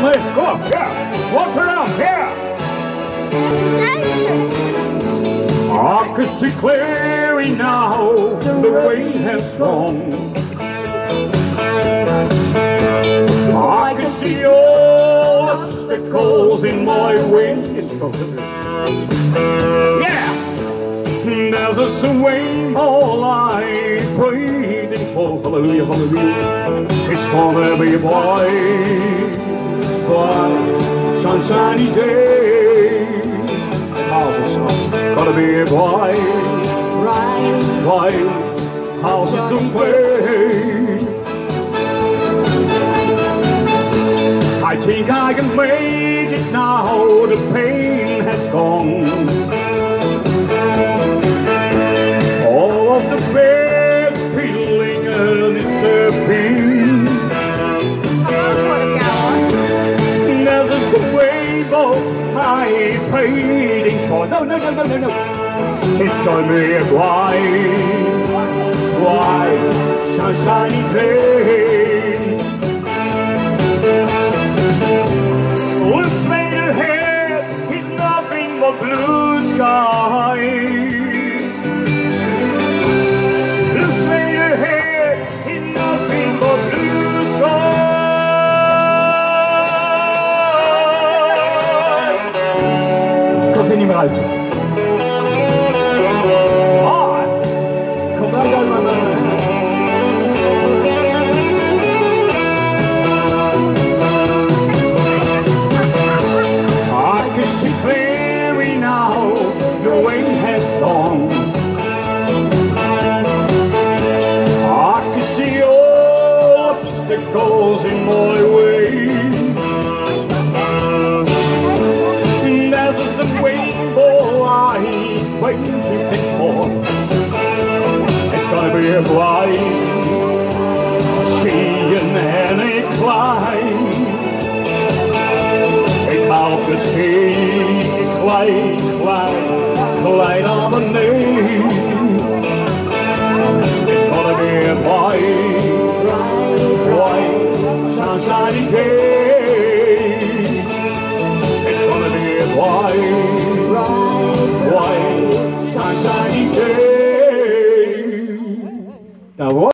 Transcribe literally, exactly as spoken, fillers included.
me. Go on, yeah. Walk around, yeah. I can see clearly now the rain has gone. I can see all obstacles in my way. Yeah! There's a rainbow light breathing for. Hallelujah, hallelujah. It's gonna be a bright, bright, sunshiny day. How's the sun? It's gonna be a bright, bright, bright, how's the way? I think I can make it now, the pain has gone. All of the bad feeling is disappearing. There's a rainbow I praying for. No, no, no, no, no, no. It's gonna be a bright, bright, sunshiny day. Look straight ahead, it's nothing but blue skies. Look straight ahead, it's nothing but blue skies. Komt er niet meer uit. Ah, kom eruit uit mijn... The rain has gone. I can see all obstacles in my way. There's a rainbow light waiting for. It's gonna be a bright skiing and a climb. It's how to ski, it's like climb. Light on the name. It's gonna be a bright, bright, bright, sunshiny day. It's gonna be a bright, bright, bright, sunshiny day. Now what?